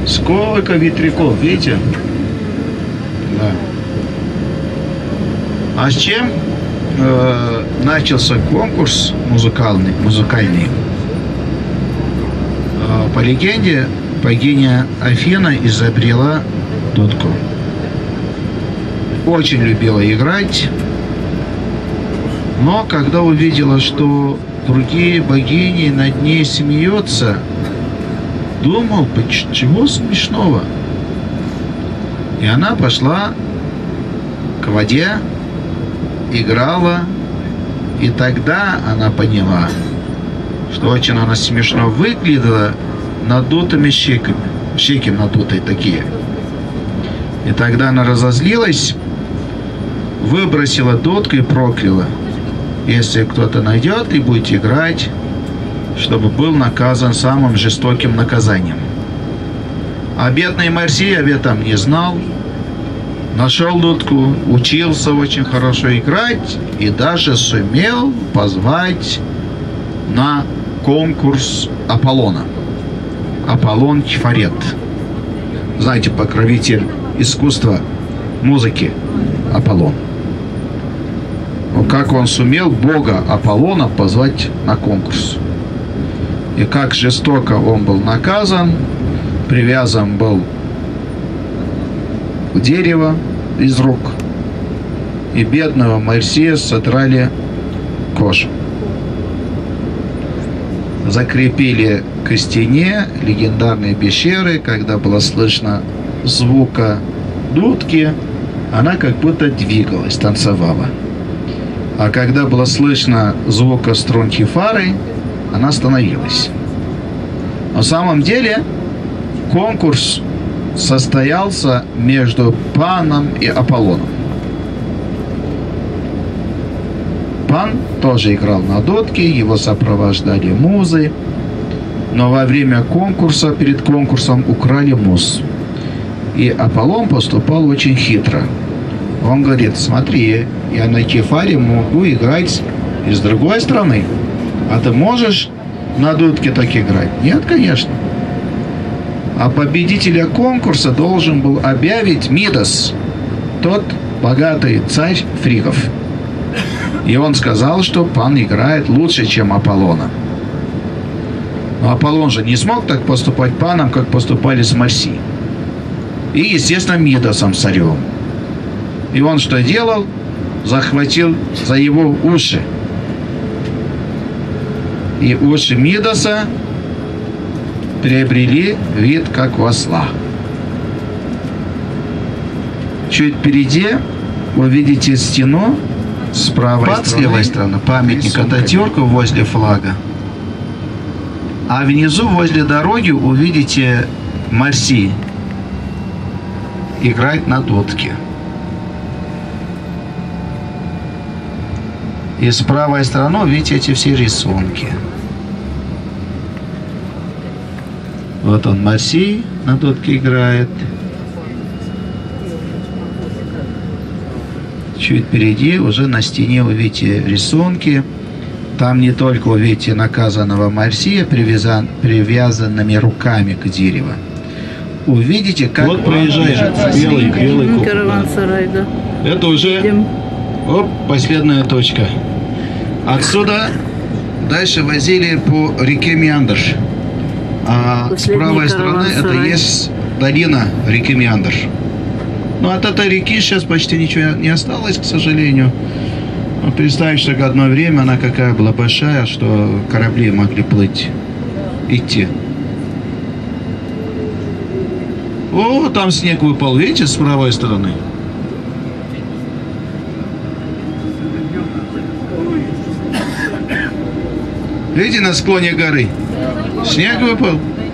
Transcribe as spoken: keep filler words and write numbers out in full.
Сколько ветряков, видите? Да. А с чем э, начался конкурс музыкальный? музыкальный? Э, по легенде, богиня Афина изобрела дудку. Очень любила играть, но когда увидела, что другие богини над ней смеются, думал, чего смешного? И она пошла к воде, играла, и тогда она поняла, что очень она смешно выглядела надутыми щеками, щеки надутые такие. И тогда она разозлилась, выбросила дудку и прокляла: если кто-то найдет и будет играть, чтобы был наказан самым жестоким наказанием. А бедный Марсий об этом не знал, нашел дудку, учился очень хорошо играть и даже сумел позвать на конкурс Аполлона. Аполлон Кефарет. Знаете, покровитель искусства музыки Аполлон. Но как он сумел бога Аполлона позвать на конкурс. И как жестоко он был наказан, привязан был к дереву из рук, и бедного Марсия содрали кожу. Закрепили к стене легендарной пещеры, когда было слышно звука дудки, она как будто двигалась, танцевала. А когда было слышно звука струн кефары, она остановилась. На самом деле конкурс состоялся между Паном и Аполлоном. Пан тоже играл на дудке, его сопровождали музы, но во время конкурса, перед конкурсом украли муз. И Аполлон поступал очень хитро. Он говорит: смотри, я на кефаре могу играть и с другой стороны. А ты можешь на дудке так играть? Нет, конечно. А победителя конкурса должен был объявить Мидас, тот богатый царь фригов. И он сказал, что Пан играет лучше, чем Аполлона. Но Аполлон же не смог так поступать Паном, как поступали с Марси. И, естественно, Мидасом царем. И он что делал? Захватил за его уши. И уши Мидаса приобрели вид как у осла. Чуть впереди вы видите стену с правой стороны, с левой стороны памятник Ататюрку возле флага. А внизу возле дороги увидите Марси играть на дудке. И с правой стороны видите эти все рисунки. Вот он, Марси, на дудке играет. Чуть впереди, уже на стене увидите рисунки. Там не только увидите наказанного Марсия, привязан, привязанными руками к дереву. Увидите, как... Вот проезжает белый, белый купол. Караван-сарай, да. Это уже... Идем. Оп, последняя точка. Отсюда дальше возили по реке Меандр. А с правой стороны это есть долина реки Меандр. Но от этой реки сейчас почти ничего не осталось, к сожалению. Но представьте, что одно время она какая была большая, что корабли могли плыть, идти. О, там снег выпал, видите, с правой стороны. Видите, на склоне горы снег выпал.